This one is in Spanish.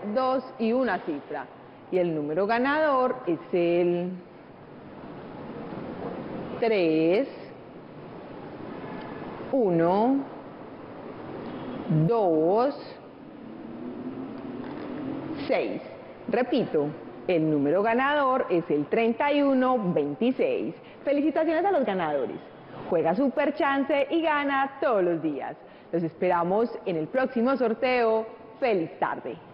2 y una cifra. Y el número ganador es el 3, 1, 2, 6. Repito, el número ganador es el 3126. Felicitaciones a los ganadores. Juega Super Chance y gana todos los días. Los esperamos en el próximo sorteo. ¡Feliz tarde!